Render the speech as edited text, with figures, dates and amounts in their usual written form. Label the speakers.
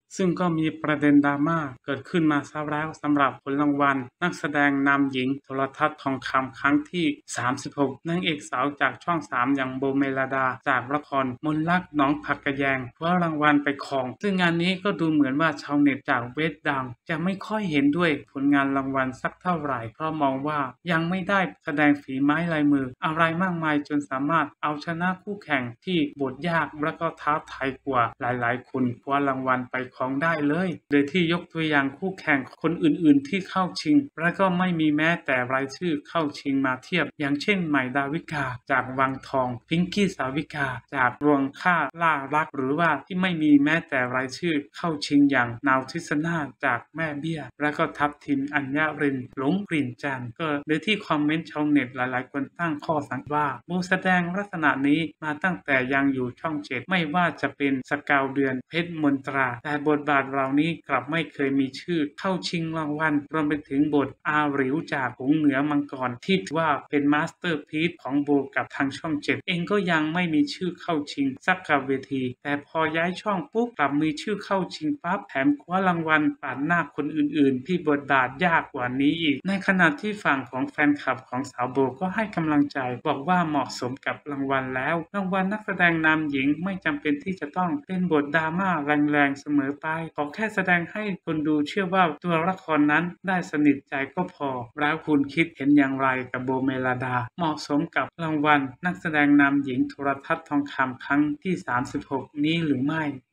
Speaker 1: ซึ่งก็มีประเด็นดราม่าเกิดขึ้นมาซะแล้วสำหรับผลรางวัลนักแสดงนำหญิงโทรทัศน์ทองคำครั้งที่ 36 นางเอกสาวจากช่อง 3 อย่างโบเมลดาจากละครมนต์รักหนองผักกะแยงคว้ารางวัลไปครองซึ่งงานนี้ก็ดูเหมือนว่าชาวเน็ตจากเวทดังจะไม่ค่อยเห็นด้วยผลงานรางวัลสักเท่าไหร่เพราะมองว่ายังไม่ได้แสดงฝีไม้ลายมืออะไรมากมายจนสามารถเอาชนะคู่แข่งที่บทยากและก็ท้าทายกว่าหลายๆคนคว้ารางวัลไปครองได้เลยโดยที่ยกตัวอย่างคู่แข่งคนอื่นๆที่เข้าชิงและก็ไม่มีแม้แต่รายชื่อเข้าชิงมาเทียบอย่างเช่นใหม่ดาวิกาจากวังทองพิงกี้สาวิกาจากรวงข้าล่ารักหรือว่าที่ไม่มีแม้แต่รายชื่อเข้าชิงอย่างนาวทิศนาจากแม่เบี้ยและก็ทัพทิมอัญญารินหลงกลิ่นจันทร์ก็โดยที่คอมเมนต์ชาวเน็ตหลายๆคนตั้งข้อสังเกตว่าโบแสดงลักษณะนี้มาตั้งแต่ยังอยู่ช่อง7ไม่ว่าจะเป็นสกาวเดือนเพชรมนตราแต่บทบาทเหล่านี้กลับไม่เคยมีชื่อเข้าชิงรางวัลรวมไปถึงบทอาหริวจากหงเหนือมังกรที่ถือว่าเป็นมาสเตอร์พีซของโบกับทางช่อง7เองก็ยังไม่มีชื่อเข้าชิงสักกับเวทีแต่พอย้ายช่องปุ๊บกลับมีชื่อเข้าชิงปั๊บแถมคว้ารางวัลปาดหน้าคนอื่นๆที่บทบาทยากกว่านี้อีกในขณะที่ฝั่งของแฟนคลับของสาวโบก็ให้กำลังใจบอกว่าเหมาะสมกับรางวัลแล้วรางวัลนักแสดงนำหญิงไม่จำเป็นที่จะต้องเป็นบทดราม่าแรงๆเสมอไปขอแค่แสดงให้คนดูเชื่อว่าตัวละครนั้นได้สนิทใจก็พอแล้วคุณคิดเห็นอย่างไรกับโบเมลดาเหมาะสมกับรางวัลนักแสดงนำหญิงโทรทัศน์ทองคำครั้งที่ 36 นี้หรือไม่